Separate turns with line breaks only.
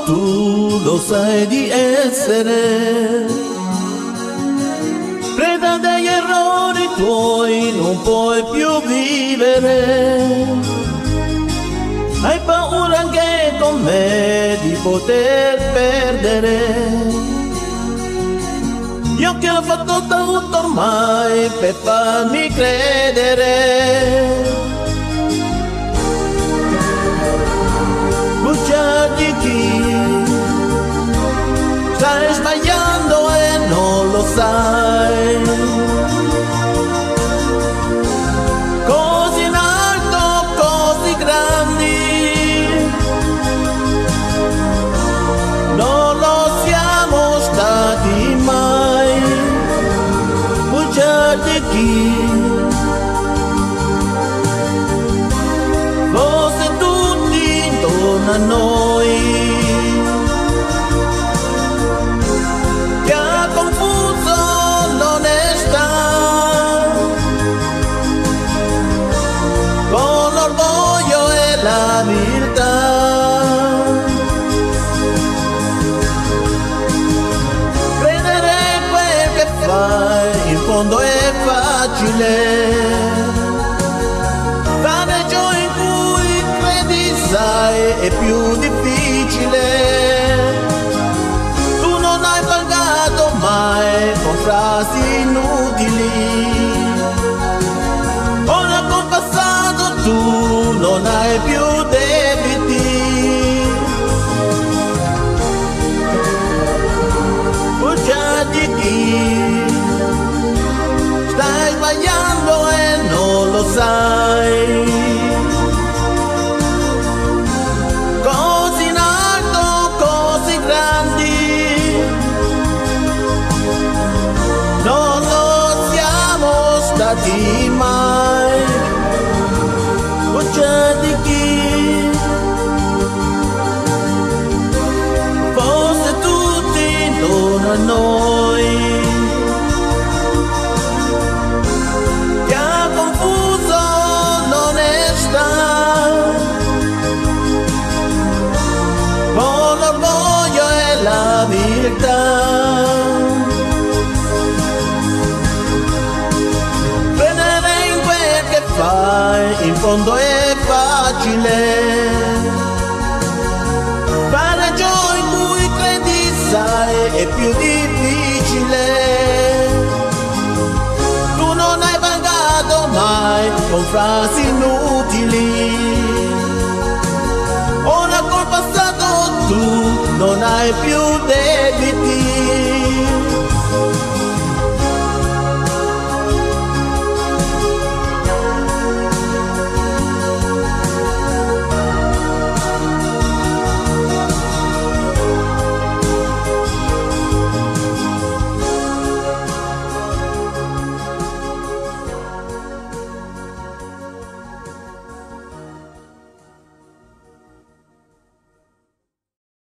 tu lo sai di essere. Preda degli errori tuoi non puoi più vivere. Hai paura anche con me di poter perdere. Io che ho fatto tutto ormai per farmi credere. Bugiardi chi stai sbagliando e non lo sai. Così in alto, così grandi, non lo siamo stati mai. Bugiardi chi fosse tutti intorno a noi, che ha confuso l'onestà con l'orgoglio e la viltà. Credere quel che fai in fondo è facile. Fare ciò in cui credi sai è più difficile. Tu non hai pagato mai con frasi inutili. Ora col passato tu non hai più debiti. Bugiardi chi stai sbagliando e non lo sai. Così in alto, così grandi, non lo siamo stati mai. Bugiardi chi fosse tutti intorno a noi, che ha confuso l'onestà con l'orgoglio e la viltà. Credere in quel che fai in fondo è facile. Fare ciò in cui credi sai è più difficile. Tu non hai pagato mai con frasi inutili. Ora col passato tu non hai più debiti.